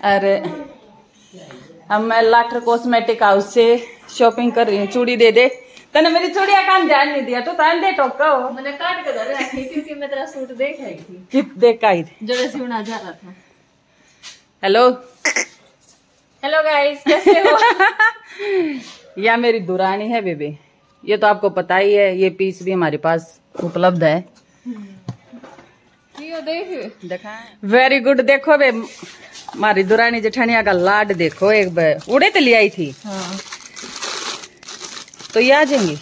अरे हम मैं लाटर कॉस्मेटिक हाउस से शॉपिंग कर रही हूँ। चूड़ी दे दे। तने मेरी चूड़िया कान ध्यान नहीं दिया तो तान दे टोका हो। मैंने काट के धर रखी क्योंकि मैं तेरा सूट देख रही थी। कित देखा ही जो वैसे होना जा रहा था। हेलो हेलो गाइस, कैसे हो? यह मेरी दुरानी है बेबी। ये तो आपको पता ही है। ये पीस भी हमारे पास उपलब्ध है। देख देखा वेरी गुड। देखो बे हमारी दुरानी जेठानिया का लाड देखो। एक बार उड़े तो ले आई थी। हाँ। तो ये आ जाएंगी।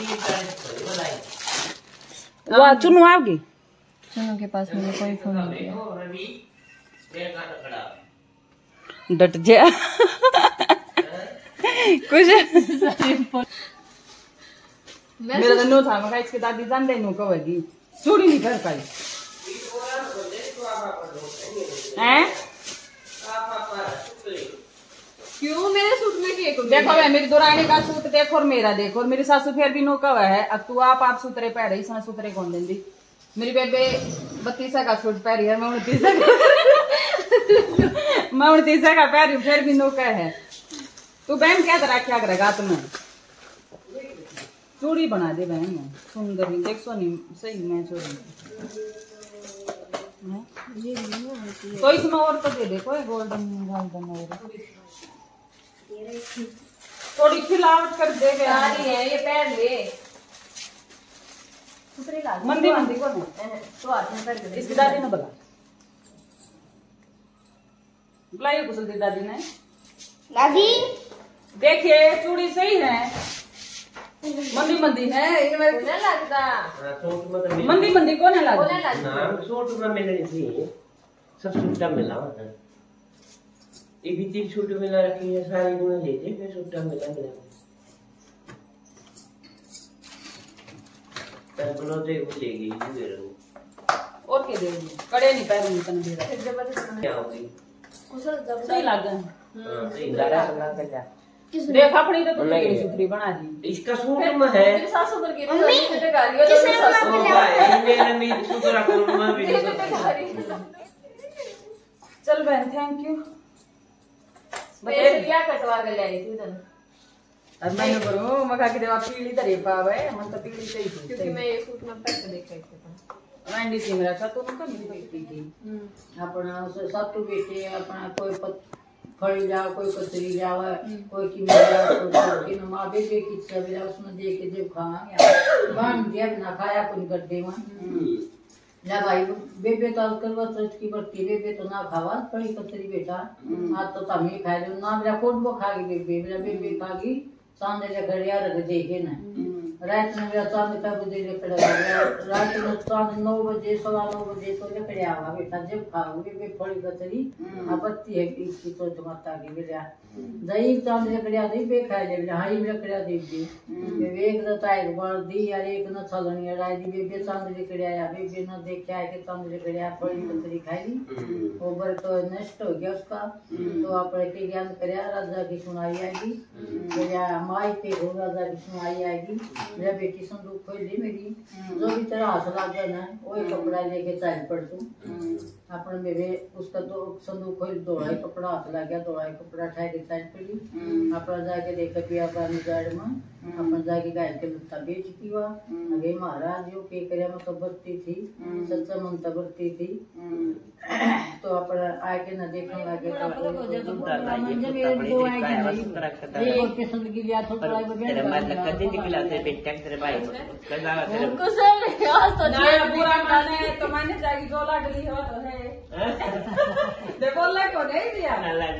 वाह चुनू आओगी। चुनू के पास मुझे कोई फोन नहीं है। डट जा कुछ मेरा तो नो था। मैं इसके दादी जान दे नो कहोगी चूड़ी नहीं कर पाई हैं। क्यों मेरे सूट में केक? देखो मैं मेरी दुरानी का सूट देखो और मेरा देखो। और मेरी सासू फिर भी नो कवा है। अब तू आप सूतरे पह रही सा सूतरे कौन देंदी। मेरी बेबे 32 का सूट पह रही है। मैं 29 का पह रही हूँ फिर भी नो कह है। तू बहन क्या तरह क्या करेगा तुम्हें। चूड़ी बना दे बहन सुंदर ही देख सोनी सही मैं चूड़ी तो इसमें और तो दे दे कोई गोल्डन गोल्डन और थोड़ी खिलावट कर दे सारी है ये पहन ले। मंदी मंदी को नहीं तो हाथ में पहन के इसकी दादी ने बुलाइए कुशल दी दादी ने। दादी देखिए चूड़ी सही है। मंदी मंदी है ये मेरे नहीं लगता। मंदी मंदी को नहीं लगता। सूट में मिलनी थी सब सूटा मिला एक भी तीन सूट मिला रखी है सारी गुना लेते फिर सूटा मिला मिला तब बोलो तो वो ले गई मेरे और क्या देगी कड़े नहीं पैरूंगी तन दे रहा क्या होगी कुशल जब सही लग गया। सही लगा लगा कर जा देख अपनी तो तेरी सुथरी बना दी। इसका सूट में है मेरी सासू पर की मेरे गाली वाला मेरी सासू मेरे में सूट रखो मैं भी चल बहन थैंक यू। पैसे लिया कटवा के ले आई थी तने। अब मैं करूं मखा की देवा पीली तरे पावे मन तो पीली सही थी क्योंकि मैं ये सूट में पहन के देख रही थी। वैंडी सिंह रखा तो उनका नहीं बेटी थी अपना सातू बेटे अपना कोई फड़ी जाओ कोई कचरी जाओ कोई की मेरा कोई की मां बेबे की सब उसमें दे के जब खाएंगे बांध दिया ना खाया कोई गड्ढे में ना भाई बेबे तो करवा तो की बर्ती बेबे तो ना खावा पड़ी कचरी बेटा आज तो तमी खाए जो ना मेरा कोट वो खागी बेबे खागी सांदे ले घड़िया रख देखे ना रात में मेरा चांद का बजे ले रात में चांद 9 बजे 9:15 बजे तो ले पड़े आवा बेटा जब खाओगे बेबे फड़ी कचरी आपत्ति है इसकी तो माता की बेटा दही चांद ले पड़े दही बे खाए ले हाई ले पड़े दे दी एक न ताई बार दी यार एक न छलनी राय दी बेबे चांद ले पड़े आया बेबे न देख आए के चांद ले पड़े फड़ी कचरी खाई ओवर तो नष्ट हो गया उसका तो आप के ज्ञान करया राजा की सुनाई आएगी मेरा माई पे हो राजा की सुनाई आएगी। मेरा बेटी संदूक खोल ली मेरी जो भी तरह हाथ लग गया ना वही कपड़ा लेके चल पड़ तू अपने मेरे उसका तो संदूक खोल दौड़ाई कपड़ा हाथ लग गया दौड़ाई कपड़ा उठाए के चल पड़ी अपना जाके देखा पिया पानी गाड़ में अपन जाके गाय के लुत्ता बेचती हुआ अगे महाराज जो के करे में तो बरती थी सच्चा मन तो बरती थी तो अपना आके न देखने लगे तो मैंने जागी जो लाडली हो तो है बोला को नहीं दिया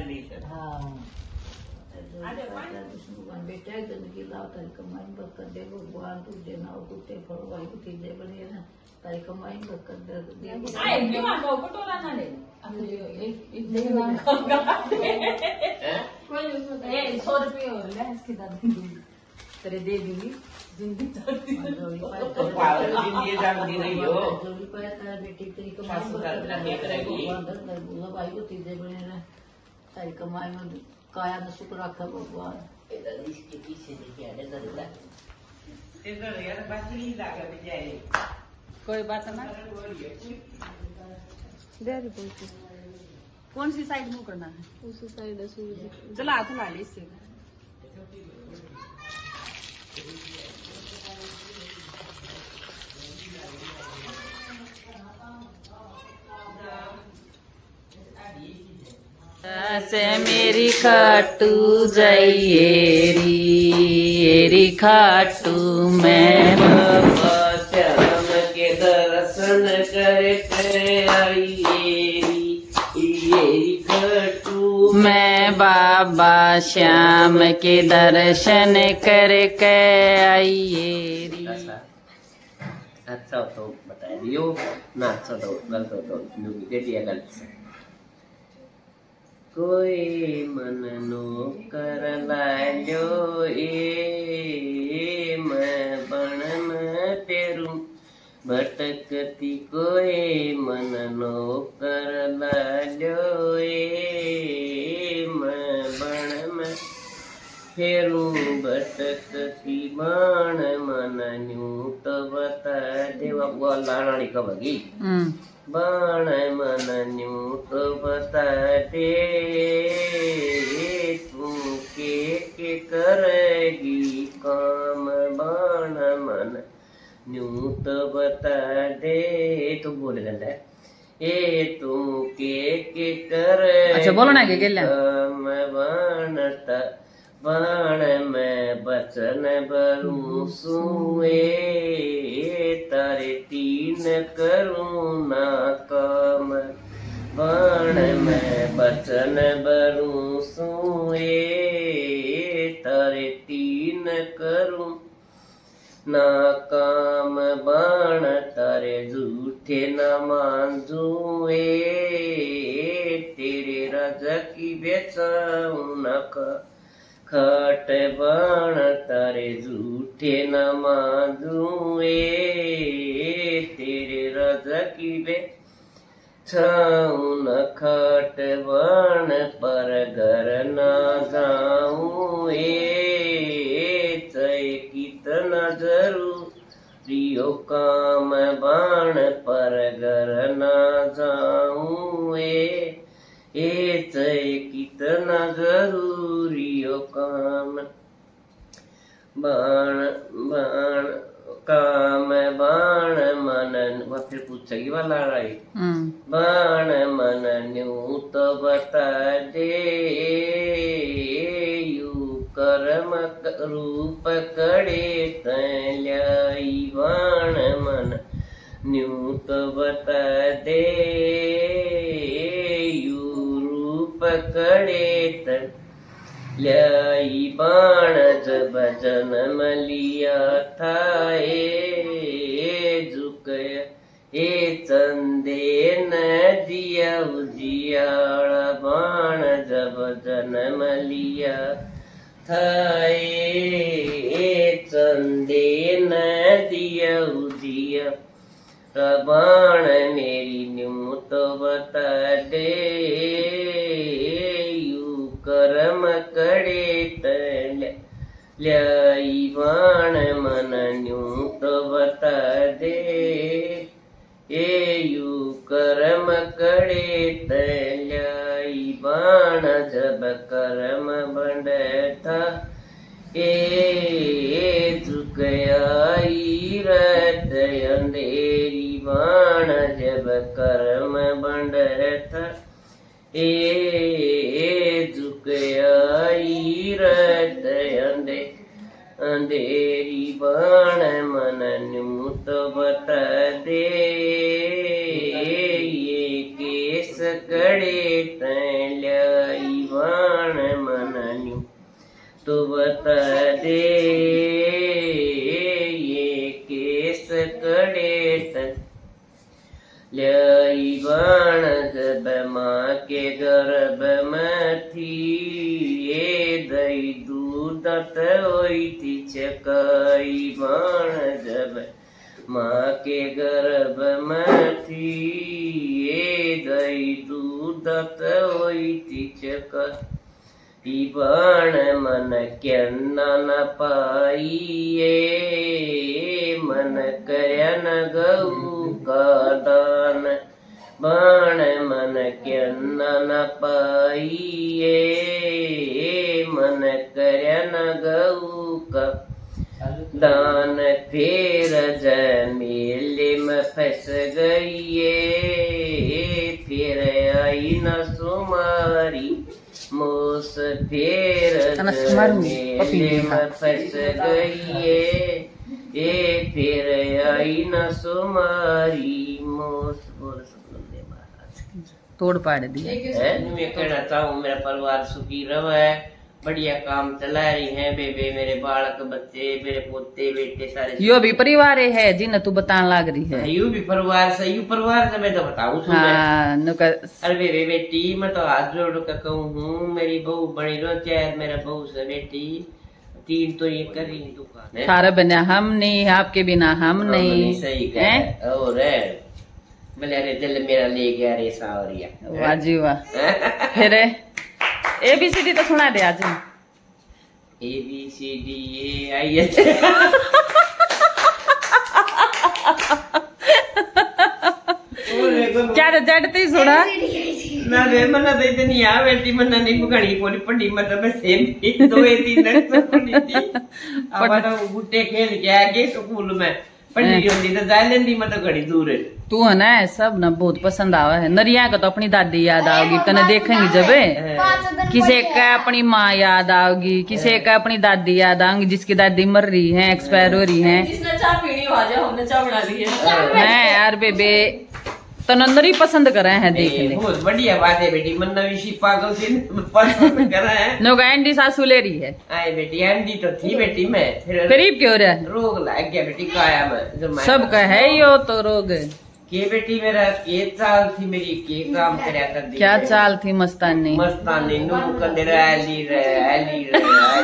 बेटा जिंदगी लाओ तारी कमाई बरकत दे भगवान तू देना और तू फल वाली को चीजें बनी है ना तारी कमाई बरकत दे आए क्यों मां को टोला ना ले कोई उसमें 100 रुपए और ले इसके दादी तेरे दे दूंगी जिंदगी चलती है तो पावर जिंदगी जाती रही हो जो भी पाया तेरा बेटी तेरी कमाई बरकत करेगी भगवान भाई को चीजें बने ना तारी कमाई में काया में शुक्र रखा भगवान इधर इसके पीछे देखिए इधर यार बाकी लगा बेचारे कोई बात ना दे कौन सी साइड मुंह करना है? उसी साइड सूरज। चला हाथ ला ले इससे। से मेरी खाटू जाइए री खाटू मैं बाबा श्याम के दर्शन करके आइए री खाटू मैं बाबा श्याम के दर्शन करके आइए री। अच्छा तो बता दियो ना, अच्छा तो गलत हो तो दे दिया गलत। कोई मन नो कर लायो मैं बण में तेरू भटकती कोई मन नो कर लायो मैं बण में फेरू भटकती बाण मन न्यू तो बता देवा वो लाणी कबगी बाण मन न्यू तो बता दे तू के करेगी काम बाण मन न्यू तो बता दे। तो बोले गंदा ए तू के करे। अच्छा बोलो ना के काम बाणता बाण में बचन बरू सुए तारे तीन करूँ ना काम बाण में बचन बरू सुए तारे तीन करूँ ना काम बाण तारे झूठे न मांझुए तेरे राजा की बेचाऊ न खट बाण तारे झूठे न मांझुए तेरे राजा की बेचाऊ न खट बाण पर घर न जाऊँ चाहे कितना जरूरियो काम बाण पर घर न जाऊँ चाहे कितना जरूरियो काम बाण बाण काम बाण मनन। वह फिर पूछेगी वाला लड़ाई बाण मनन न्यू तो बता दे यू कर्म रूप कड़े तल्याई बाण मन न्यू तो बता दे यू रूप कड़े तल्याई बाण जब जन्म लिया था झुकया चंदे न दिया उजियाड़ा बाण जब जन्म लिया था चंदे न दिया उजिया बाण मेरी न्यू तो बता दे यू कर्म कड़े तल्याई बाण मन न्यू तो बता दे यू कर्म कड़े तल्याई बाण जब कर्म बंडता झुकयाई रत अंधेरी बाण जब कर्म बंडता झुकयाई रत अंधेरी बाण मन न्यू तो बता दे ये केस कड़े तल्याई बाण मन न्यू तो बता दे ये केस कड़े तल्याई बाण जब माँ के गर्भ में थी दई दूध होई थी चकाई बाण जब माँ के गर्भ में थी दई दूध होई थी चकाई बाण मन क्या न पाइए मन कया न गऊ का दान बाण मन के न पाइए, मन कर न गऊ का दान, फिर जमेले में फंस गई, फिर आई न सुमारी मोस, फिर जमेले में फंस गई, फिर आई न सुमारी मोस। बोल सतनाम महाराज तोड़ पाड़ दिया। मैं कहना चाहूँ मेरा परिवार सुखी रहे, बढ़िया काम चला रही है बेबे, मेरे बालक बच्चे, मेरे पोते बेटे सारे। यो भी परिवार है जिन्हें तू बताने लग रही है। यू भी परिवार से, यू परिवार से मैं तो बताऊँ। हाँ, अरे बेबे बेटी मैं तो हाथ जोड़ कर कहूँ हूँ, मेरी बहू बड़ी रो चाहे मेरा बहू से बेटी, तीन तो ये कर रही दुकान। सारे बिना हम नहीं, आपके बिना हम नहीं। सही कह और मेरे दिल मेरा ले गया रे सावरिया। वाह जी वाह। फिर ABCD तो सुना दे आज। ABCD ये आई क्या जड़ती सुना ना रे मना तो इतनी आ बेटी मना नहीं बुगाड़ी पूरी पड़ी मतलब मैं सेम थी दो तीन पड़ी थी। अब तो गुट्टे खेल के आगे स्कूल में पढ़ी होती तो जा लेंदी मतलब घड़ी दूर है। तू है ना सब ना बहुत पसंद आवा है। नरिया का तो अपनी दादी याद आओगी, तने देखेंगी जब किसी का अपनी माँ याद आओगी, किसी का अपनी दादी याद आऊंगी जिसकी दादी मर रही है, एक्सपायर हो रही है। जिसने चाय पीनी हो जाए, हमने चाय बना दी है यार बेबे तो नंदरी पसंद कर रहे हैं देखने। बहुत बढ़िया बात है बेटी, मन नवी पागल से पसंद कर रहे हैं। नो एंडी सासू ले रही है। आए बेटी एंडी तो थी बेटी मैं फिर क्यों रहा है? रोग लग गया बेटी काया में। सब का है यो तो रोग। के बेटी मेरा के चाल थी मेरी, के काम करया कर दी। क्या चाल थी मस्तानी? मस्तानी नू कंदे आली रे आली रे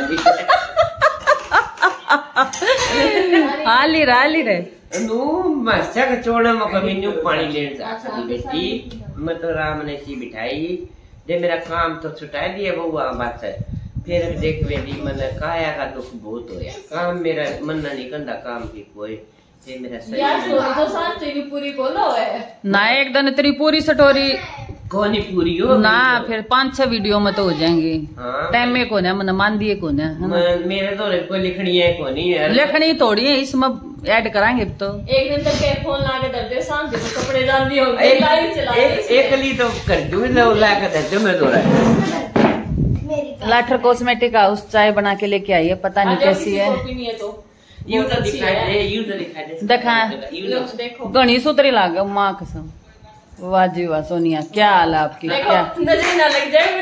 आली रे आली रे नू मस्या का चोड़ा मका मेन्यू पानी लेने जा सकती बेटी। मैं तो राम ने सी बिठाई जे मेरा काम तो छुटा दिया बउआ बात है। फिर देख बेटी मन काया का दुख बहुत होया, काम मेरा मन नहीं कंदा काम की कोई ये मेरा सही यार तो सांस तेरी पूरी बोलो है ना। एक दिन तेरी पूरी स्टोरी कौन पूरी हो ना, फिर 5-6 वीडियो में तो हो जाएंगी। हाँ। टाइम में कौन है, मन मान दिए कौन है मेरे तो कोई लिखनी है कौन है, लिखनी थोड़ी है, इसमें ऐड कराएंगे तो। एक दिन तक के फोन ला के दर्दे शाम को कपड़े डाल दिए होंगे, लाइव चला एक ली तो कर दूं लो ला के दे मैं तो रहा लाठर कॉस्मेटिक हाउस चाय बना के लेके आई है, पता नहीं कैसी है। यूं तो दिखाई दे, यूं तो दिखाई दे, देखा देखो घनी सुतरी लागे माँ कसम। वाह जी वाह सोनिया, क्या हाल है आपकी? क्या नजर ना लग जाए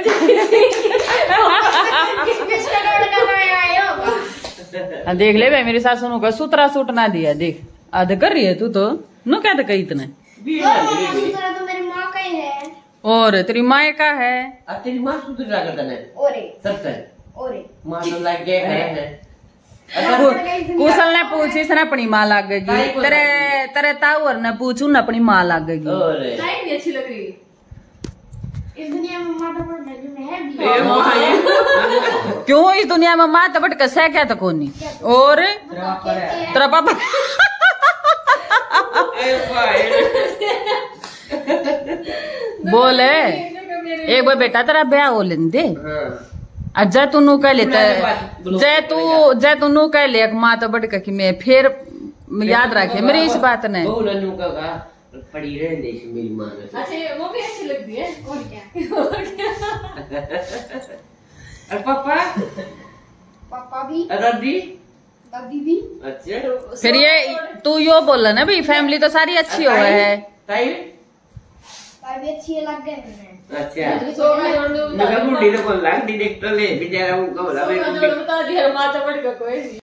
मुझे। देख ले भाई मेरी सासू नु का सुतरा सूट ना दिया, देख आध कर रही है तू तो नु क्या तो कही इतने। तो मेरी माँ का ही है। और तेरी माँ का है? तेरी माँ सुधर रहा करता है ओरे सबसे ओरे माँ तो लग गए है। कुशल ने पूछी इसने अपनी माँ लगेगी, तेरे तेरे ताऊर ने पूछू न अपनी माँ लगेगी। लाइट भी अच्छी लग रही है। इस दुनिया में माँ तो बड़ है भी। क्यों इस दुनिया में माँ तबट कसा क्या तो कोनी? और तेरा पापा बोले एक बार बेटा तेरा ब्याह हो लेंदे जय तू नू कह लेता जय तू नू कह ले माँ तो बड़ कि मैं फिर याद रखे मेरी इस बात ने पड़ी रहे मेरी माँ अच्छा वो भी अच्छी लगती है। और क्या और पापा पापा भी दादी दादी भी। अच्छा फिर ये तू यो बोल रहा ना भाई फैमिली तो सारी अच्छी हो है। ताई भी अच्छी लग गए। अच्छा बुढ़ी तो कौन लगती देख तो ले बेचारा उनका बोला बता दिया माता बढ़ का कोई नहीं।